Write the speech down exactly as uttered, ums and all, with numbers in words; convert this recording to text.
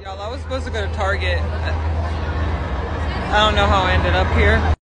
Y'all, I was supposed to go to Target. I don't know how I ended up here.